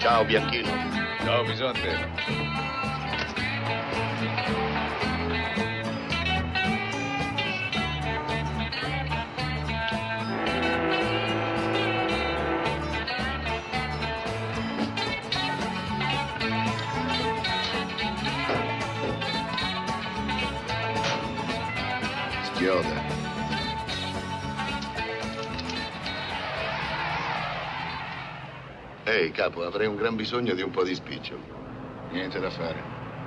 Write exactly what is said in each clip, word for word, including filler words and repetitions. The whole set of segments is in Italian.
Ciao, Bianchino. Ciao, Bisonte. Schioda. Ehi, capo, avrei un gran bisogno di un po' di spiccio. Niente da fare.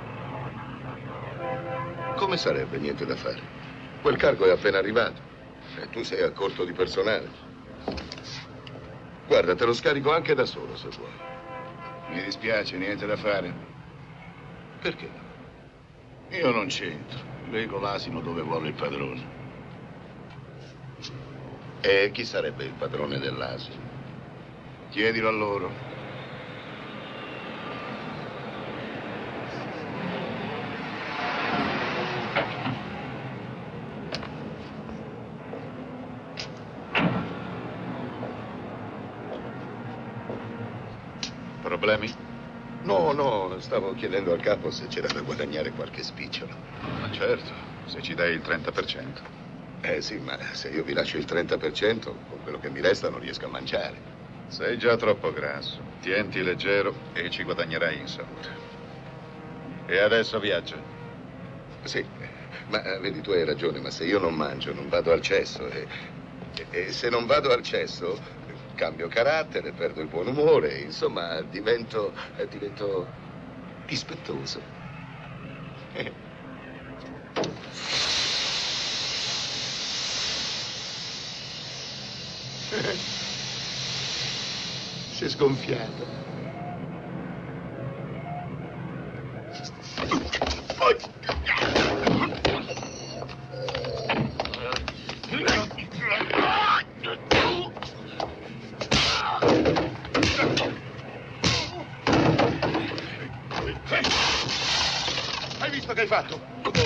Come sarebbe niente da fare? Quel cargo è appena arrivato e tu sei a corto di personale. Guarda, te lo scarico anche da solo, se vuoi. Mi dispiace, niente da fare. Perché? Io non c'entro. Leggo l'asino dove vuole il padrone. E chi sarebbe il padrone dell'asino? Chiedilo a loro. Problemi? No, no, stavo chiedendo al capo se c'era da guadagnare qualche spicciolo. Ma certo, se ci dai il trenta per cento. Eh sì, ma se io vi lascio il trenta per cento, con quello che mi resta non riesco a mangiare. Sei già troppo grasso. Tienti leggero e ci guadagnerai in salute. E adesso viaggia. Sì, ma vedi, tu hai ragione, ma se io non mangio non vado al cesso e, e, e se non vado al cesso cambio carattere, perdo il buon umore, insomma divento, divento dispettoso. Si è sgonfiato. Hai visto che hai fatto?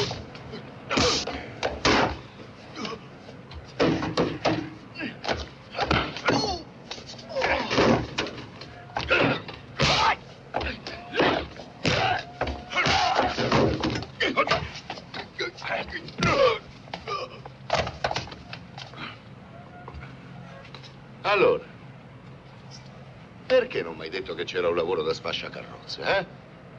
Allora, perché non mi hai detto che c'era un lavoro da sfasciacarrozze, eh?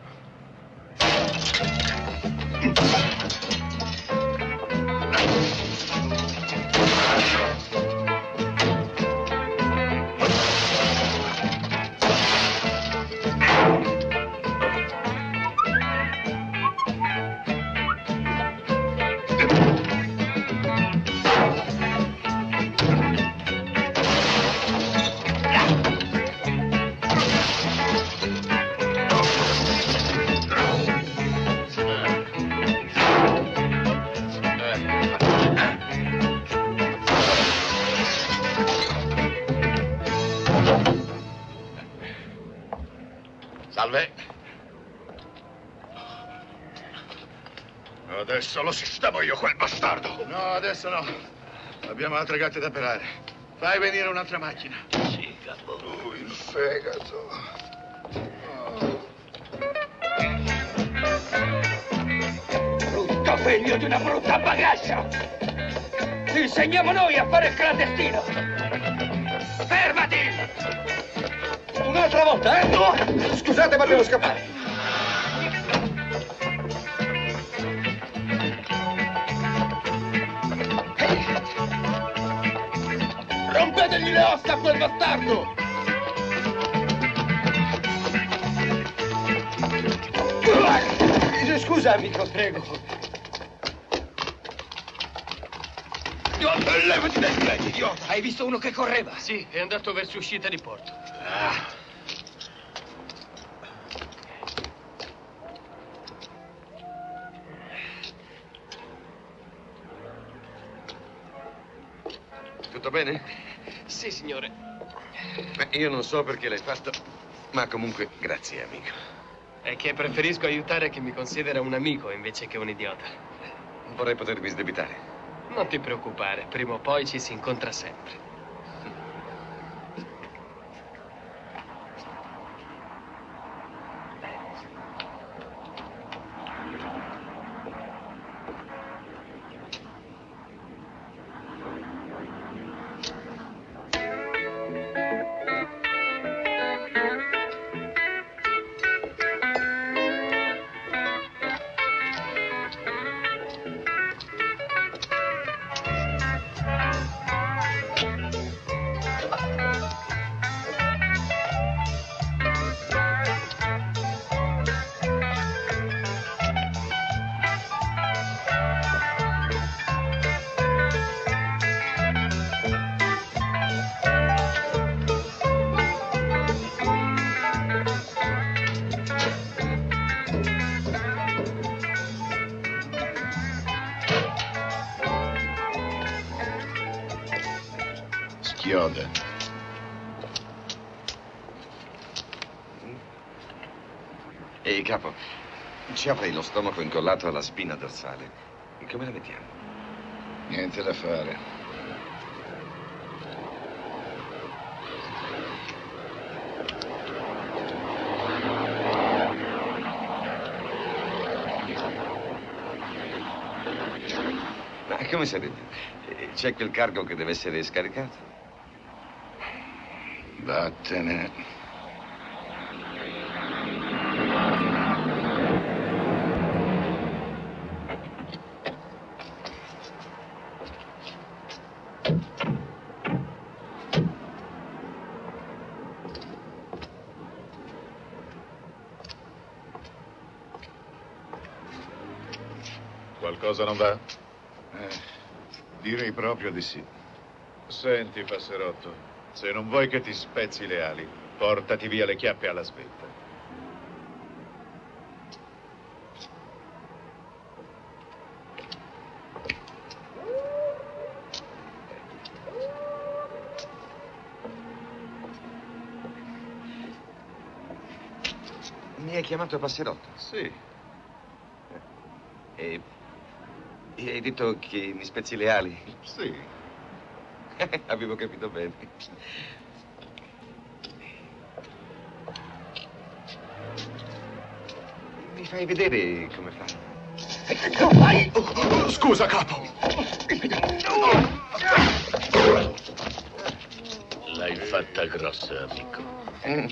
Salve. Adesso lo sistemo io, quel bastardo. No, adesso no. Abbiamo altre gatte da pelare. Fai venire un'altra macchina. Sì, capo. Oh, il fegato. Oh. Brutto figlio di una brutta bagascia! Ti insegniamo noi a fare il clandestino! Fermati! Un'altra volta, eh? No. Scusate, ma devo scappare. Rompetegli le ossa a quel bastardo! Scusa, amico, prego. Levati dai piedi, idiota! Hai visto uno che correva? Sì, è andato verso uscita di porto. Ah. Tutto bene? Sì, signore. Beh, io non so perché l'hai fatto, ma comunque grazie, amico. È che preferisco aiutare chi mi considera un amico invece che un idiota. Vorrei potervi sdebitare. Non ti preoccupare, prima o poi ci si incontra sempre. chioda. Ehi, capo, ci avrei lo stomaco incollato alla spina dorsale. Come la mettiamo? Niente da fare. Ma come sarebbe? C'è quel cargo che deve essere scaricato? Vattene. Qualcosa non va? Eh, direi proprio di sì. Senti, passerotto, se non vuoi che ti spezzi le ali, portati via le chiappe alla svelta. Mi hai chiamato passerotto? Sì. E... e hai detto che mi spezzi le ali? Sì. Avevo capito bene. Mi fai vedere come fai? Oh, scusa, capo. L'hai fatta grossa, amico. Mm.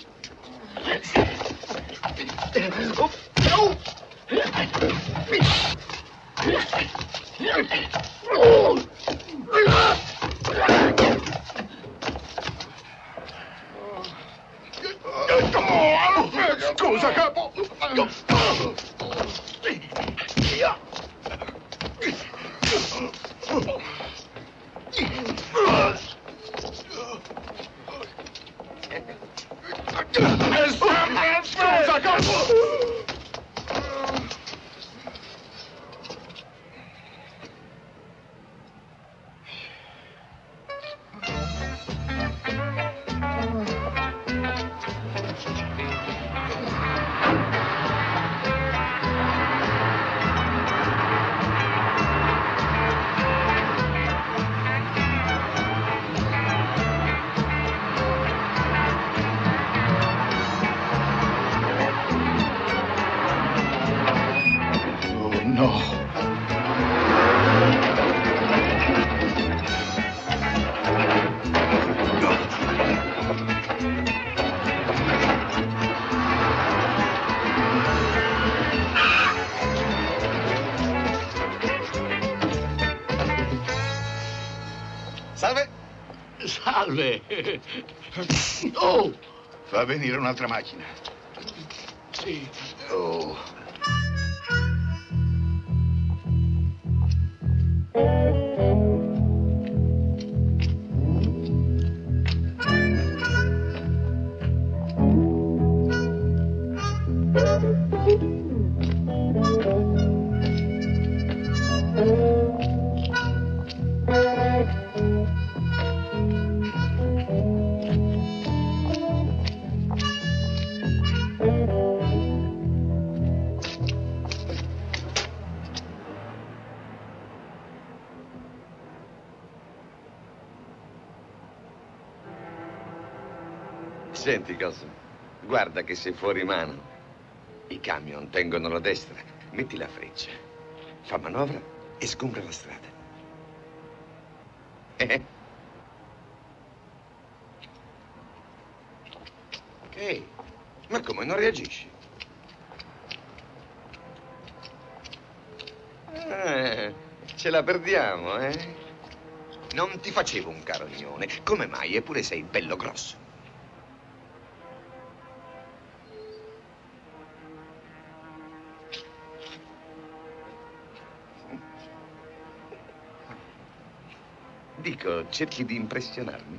Scusa, capo. Scusa, capo. Salve. Salve. Oh! Fa venire un'altra macchina. Sì. Oh. Senti, cosa? Guarda che sei fuori mano. I camion tengono la destra. Metti la freccia. Fa manovra e sgombra la strada. Eh? Ehi, ma come non reagisci? Ah, ce la perdiamo, eh? Non ti facevo un carognone. Come mai? Eppure sei bello grosso. Dico, cerchi di impressionarmi?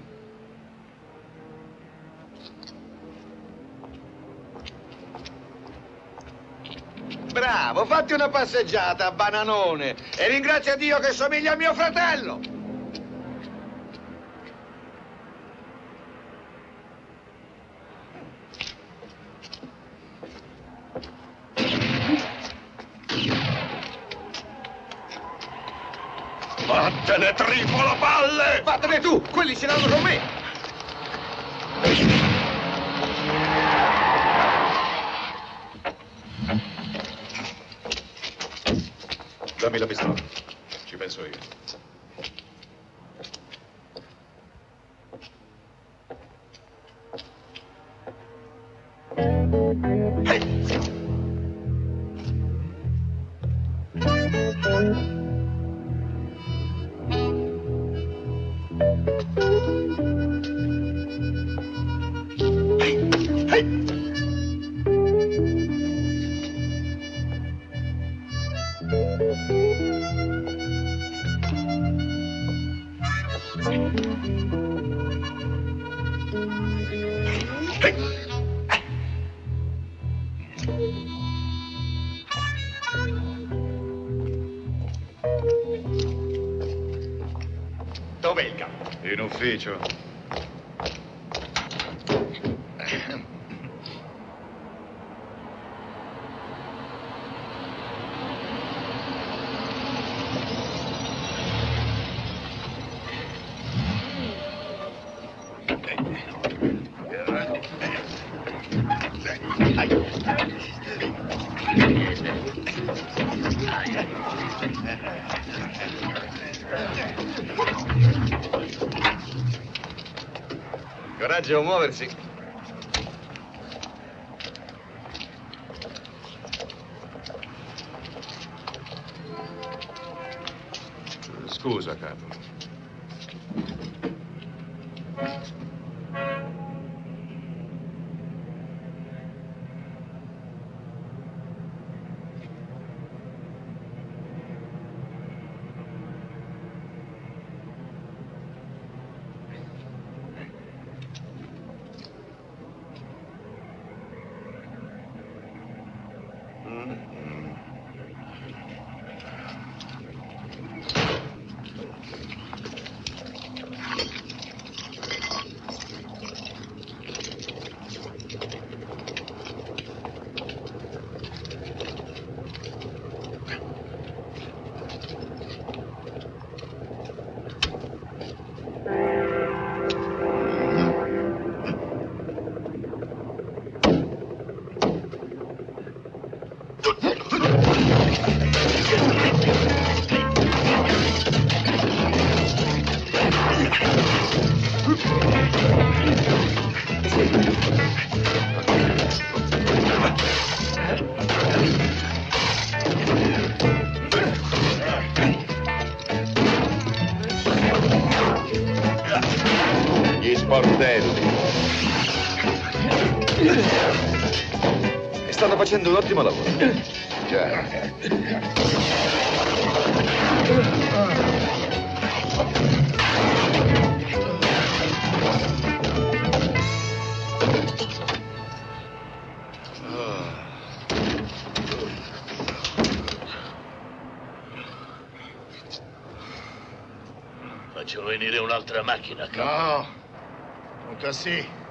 Bravo, fatti una passeggiata, bananone, e ringrazia Dio che somiglia a mio fratello. Vattene, tripolo palle! Vattene tu! Quelli ce l'hanno con me! Dammi la pistola. Ci penso io. Dov'è il capo? In ufficio. Coraggio, muoversi. Scusa, capo. Gli sportelli. E stanno facendo un ottimo lavoro. Già. Faccio venire un'altra macchina, capo. No, un tassì.